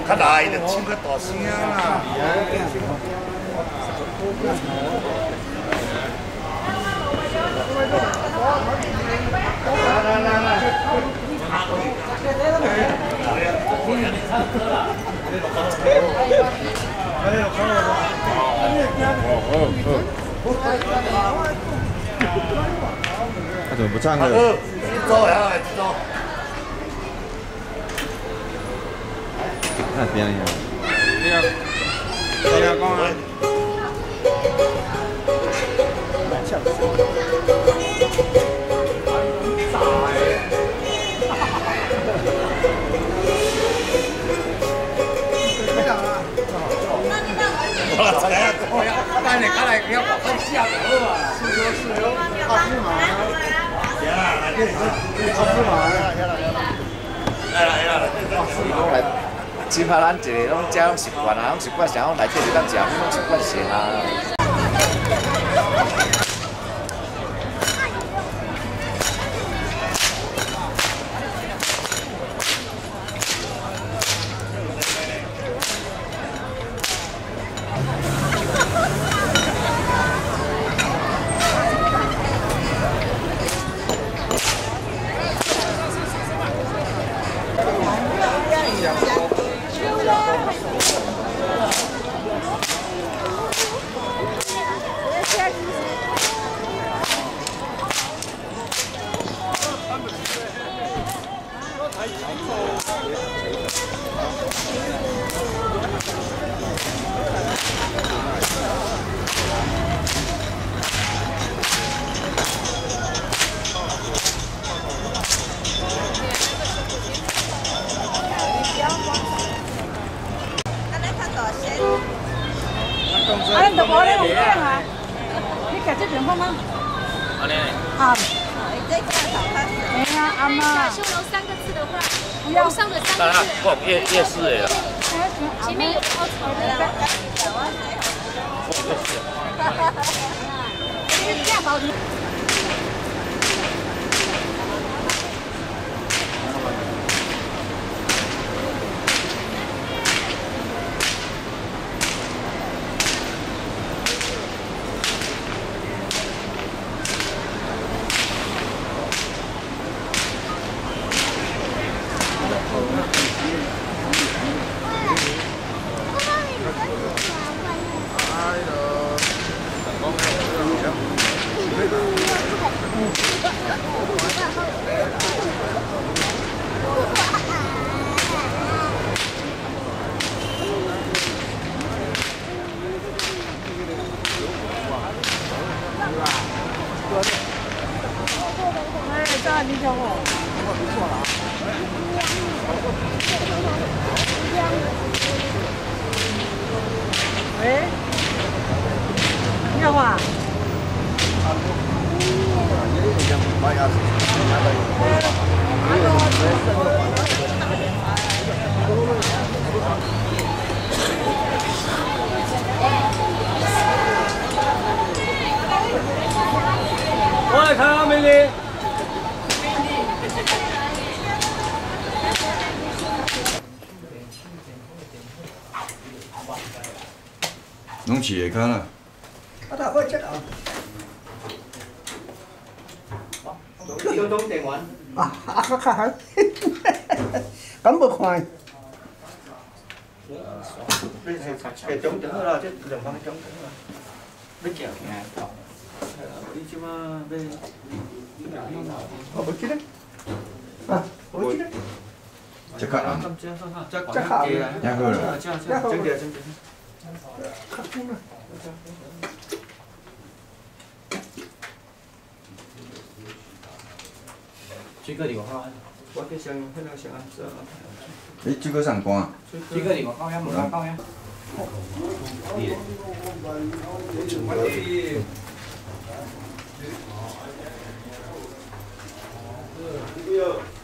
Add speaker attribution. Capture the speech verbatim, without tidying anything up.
Speaker 1: 较大伊就唱较大声啦。来来来。
Speaker 2: 他怎么不唱了？
Speaker 1: 走呀，走。
Speaker 2: 那边呀。
Speaker 3: 你要，你要讲啊。咱来，咱来，要把它下头嘛。是哟是哟，好芝麻。行啦，来这里，好芝麻。来来来来，
Speaker 4: 你讲来，只怕咱一个拢食拢习惯啊，拢习惯啥，拢来这里当食，拢习惯食啊。
Speaker 5: 啊，你就无咧用镜啊？你夹这边看吗？
Speaker 3: 安尼。
Speaker 5: 啊。
Speaker 6: 这个好看。
Speaker 5: 哎呀，阿妈。
Speaker 7: 修楼三个字的话，
Speaker 5: 不要
Speaker 7: 上的三
Speaker 3: 当然，
Speaker 7: 个字。
Speaker 3: 逛夜夜市的啦。
Speaker 7: 前面有凹槽的。
Speaker 5: 你这样包你。 哎，这你叫我，我不错了。喂，你好啊。
Speaker 3: 我来看阿美丽。
Speaker 2: 拢饲下骹啦。
Speaker 1: 啊，大伙食啊。
Speaker 4: 交通电源。
Speaker 1: 啊啊，较较好。咁无看。你中就好啦，即两方中就好啦。你叫听。你即马要？我无记得。啊，无记得。
Speaker 2: 即刻啊！
Speaker 1: 即刻啊！
Speaker 2: 也好啦。
Speaker 1: 也好。整点整点。较好啦。
Speaker 4: 水果伫外口，
Speaker 1: 我去上迄个上安做。
Speaker 2: 你水果上干？
Speaker 4: 水果伫外口呀，无外口呀。你。